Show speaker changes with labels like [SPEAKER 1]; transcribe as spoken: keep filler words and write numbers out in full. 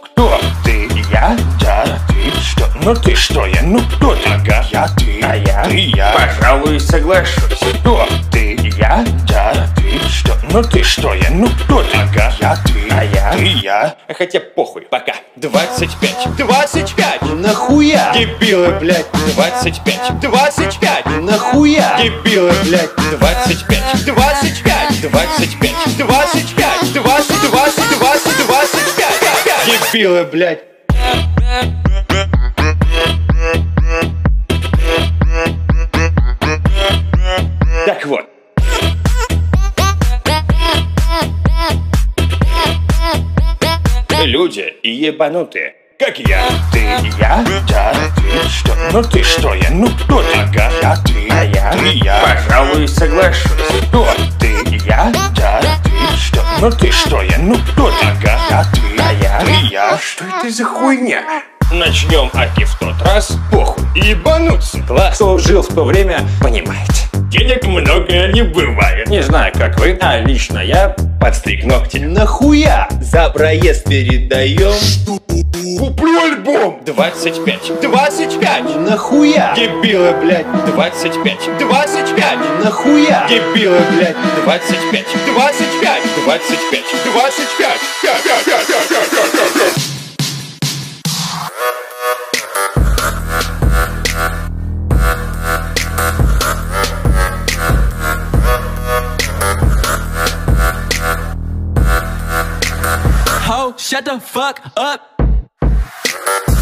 [SPEAKER 1] Кто? Ты? Я? Да. Ты? Что? Ну ты что я? Ну кто ты? Ага. Я, ты. А я? Ты, я. Пожалуй, соглашусь. Кто? Ты? Я? Да. Ты? Что? Ну ты что я? Ну кто ты? Ага. Я, ты. А я? Ты, я. Хотя похуй, пока. Двадцать пять. Двадцать пять.
[SPEAKER 2] Нахуя?
[SPEAKER 1] Дебилы, блядь. Двадцать пять. Двадцать пять.
[SPEAKER 2] Нахуя?
[SPEAKER 1] Дебилы, блядь. Двадцать пять. Двадцать пять. Двадцать пять. Двадцать пять. Двадцать, двадцать, двадцать, двадцать пять. Дебилы, блядь. Так вот. Люди ебанутые, как я. Ты, я, да, ты, что? Ну ты что я? Ну кто ты? Ага. Я, ты, а я, ты, я. Пожалуй, соглашусь. Кто? Ты, я, да, ты, что? Ну ты что я? Ну кто ты? Ага. Я, ты, а я, ты, я. Что это за хуйня? Начнем аки в тот раз. Похуй, ебануться. Класс. Кто жил в то время, понимаете. Денег много не бывает. Не знаю, как вы, а лично я подстриг ногти.
[SPEAKER 2] Нахуя? За проезд передаем.
[SPEAKER 1] Куплю альбом. Двадцать пять. Двадцать пять.
[SPEAKER 2] Нахуя?
[SPEAKER 1] Дебилы, блядь. Двадцать пять. Двадцать пять.
[SPEAKER 2] Нахуя?
[SPEAKER 1] Дебилы, блядь. Двадцать пять. Двадцать пять. Двадцать пять. Двадцать пять. Пять, пять, пять, пять, пять, пять, пять.
[SPEAKER 3] Ho, shut the fuck up.